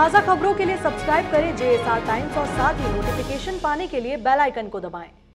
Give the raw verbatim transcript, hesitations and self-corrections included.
ताज़ा खबरों के लिए सब्सक्राइब करें जे एस आर टाइम्स और साथ ही नोटिफिकेशन पाने के लिए बेल आइकन को दबाएं।